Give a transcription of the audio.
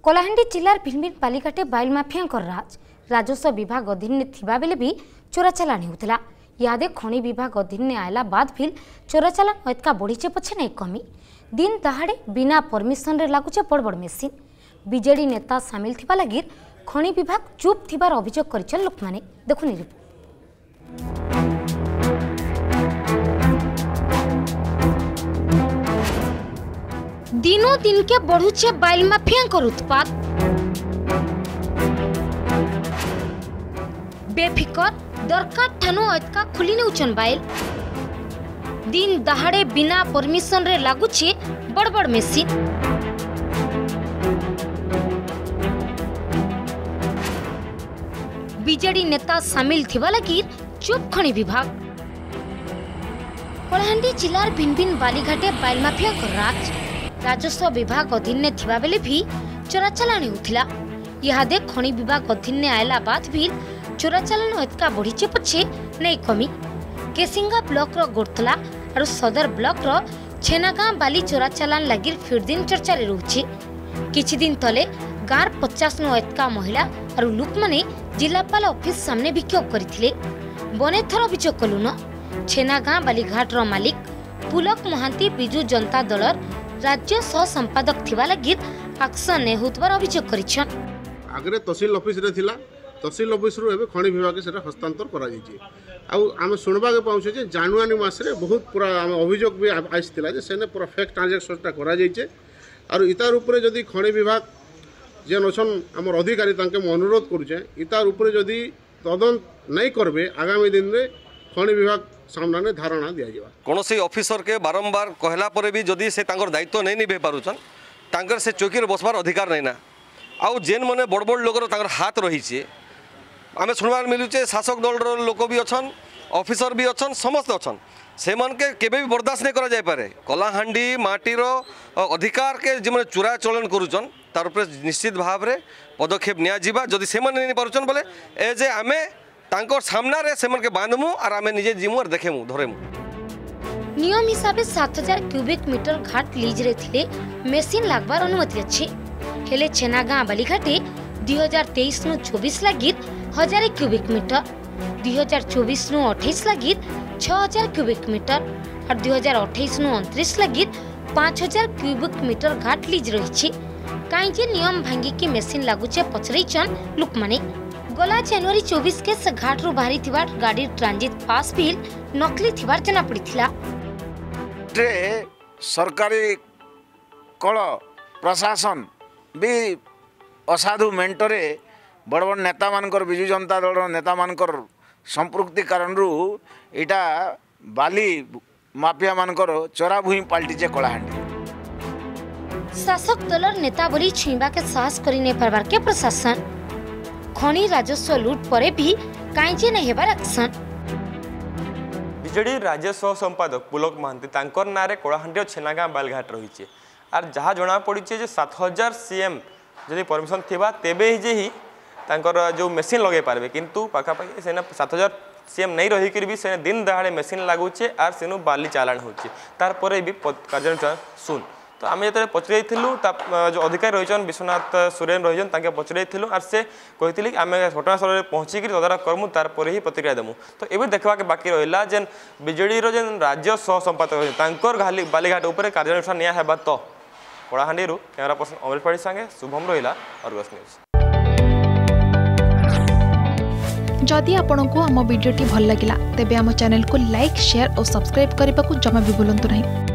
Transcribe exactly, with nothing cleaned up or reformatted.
कलाहांडी जिलार भिन्न भिन्न पालिकाटे bile mafia राज राजस्व विभाग अधीन थिबा बेले भी चोरा चालान होता। यादे खनि विभाग अधीन आयला बाद भी चोरा चालान एतका बढ़ीचे पछे नहीं कमी। दिन दहाड़े बिना परमिशन रे लागुचे बड़ बड़ मेसीन। बीजेडी नेता सामिल थिबा लगी खनि विभाग चुप थिबार अभियोग करिछन लोक माने। देखुनी रिपोर्ट। दिनों दिन के बढ़ुचे बाइल माफिया उत्पाद। बेफिकर दरकार ठानु अतका खुली नेउछन बाइल। दिन दहाड़े बिना परमिशन रे लागुचे बड़ बड़ मेसीन। बीजेडी नेता सामिल थिबा लगी चुप खनि विभाग। कलाहांडी जिलार भिन्न भिन्न बालीघाटे बाइल माफिया राज राजस्व विभाग अधीन थिबा बेले भी चोरा चालान होथिला। यादे खनि विभाग अधीन आयला बाद भी चोरा चालान एतका बढ़ीचे पछे नहीं कमी। केसिंगा ब्लॉक रो गोरतला और सदर ब्लॉक रो छेनागां बाली चोरा चालान लगी फिर दिन चर्चा रे रहउछि। किछि दिन तले गार पचास नो एतका महिला और लोक माने जिलापाल ऑफिस सामने विक्षोभ करथिले। बने थर अभियोग कलु न छेनागां बाली घाट रो मालिक पुलक महांती बिजू जनता दलर राज्य सह संपादक थिबा लगी एक्शन ने होतबार अभियोग करिछन। आगरे तहसील ऑफिस रे थिला तहसील ऑफिस रो एबे खनि विभाग के सेटा हस्तांतर करा जायछि। आ हम सुनबा के पाउछे जे जनवरी मास रे बहुत पूरा हम अभियोग भी आइसतिला जे सेने पूरा फेक ट्रांजैक्शनटा करा जायछि। और इतार ऊपर जदी खनि विभाग जेन अछन हमर अधिकारी तांके म अनुरोध करूछे इतार ऊपर जदी तदंत नहीं करबे आगामी दिन रे खनि विभाग सामने धारणा दिया जावा। कौनसी ऑफिसर के बारंबार कहला पर भी जदि से तांकर दायित्व नहीं निभे पारुछन तांकर से चौकी रे बसबार अधिकार नहीं ना। आउ जेन मने बड़ बड़ लोकर तांकर हाथ रहीचे आमे सुनबार मिलुचे शासक दल रो लोक भी अछन ऑफिसर भी अछन समस्त अछन से मन के केबे भी बर्दाश्त नहीं करा जाय पारे। कलाहांडी माटी रो अधिकार के जे मने चुरा चलन करूछन तार ऊपर निश्चित भाव रे पदक्षेप निया जिबा। जदि से मन नहीं पारुछन बोले ए जे आमे तांकर सामना रे से मन के बांधमु और आमे निजे जिमु और देखेमु धरेमु। नियम हिसाब से सात हजार क्यूबिक मीटर घाट लीज रे थिले मेसिन लागबार अनुमति अछि। हेले छेनागां बालीघाटे दो हज़ार तेईस नु चौबीस लगी हजार क्यूबिक मीटर, दो हज़ार चौबीस नु अट्ठाईस लगी छह हजार क्यूबिक मीटर और दो हज़ार अट्ठाईस नु उनतीस लगी पाँच हजार क्यूबिक मीटर घाट लीज रही। कहीं नियम भांगी की मेसिन लागुचे पचरईचन लोक माने। गला जनवरी चौबीस के से घाट रू बाहरी थिबा गाड़ी ट्रांजिट पास भी नकली थिबार जना पड़िथिला। सरकारी कल प्रशासन भी असाधु मेंटरे बड़ बड़ नेता मानकर बिजू जनता दल नेता मानकर संपृक्ति कारण रू इटा बाली माफिया मानकर चोरा भूमि पलटिचे कलाहांडी। शासक दलर नेता बोली छुईबा के साहस करि नै पारबार के प्रशासन खनि राजस्व लूट परे भी कांचे नै हेबार एक्शन। बीजेडी राज्य सह संपादक पुलक महांती तांकर नारे कलाहांडी छेनागां बालघाट रहीचे आर जहाँ जना पड़ीचे जे सात हजार सीएम जदि परमिशन थिबा तेबे ही जे ही तांकर जो मेसिन लगे पारबे किंतु पाखापाखि सेना सात हजार सीएम नहीं रहीकर भी सेने दिन दहाड़े मेसिन लागुचे आर सेनु बाली चालान होचे तार परे भी कार्यानुष्ठान सुन। तो आम जो पचरईलु जो अधिकारी रही विश्वनाथ सोरेन रही पचरईलु आर से कही आम घटनास्थल में पहुँचिक तदारख करमु तार पर ही प्रतिक्रिया देमु। तो ये देखा के बाकी रहा जेन बीजेडी जेन राज्य सह संपादक बालीघाट उपर कार्यानुष्ठान निया हेबा। तो कलाहांडी कैमरा पर्सन अमृत पाड़ी संगे शुभम रहा अर्गस न्यूज। जदि आपंक आम भिडी भल लगा तेब आम चैनल को लाइक शेयर और सब्सक्राइब करने को जमा भी भूलु नहीं।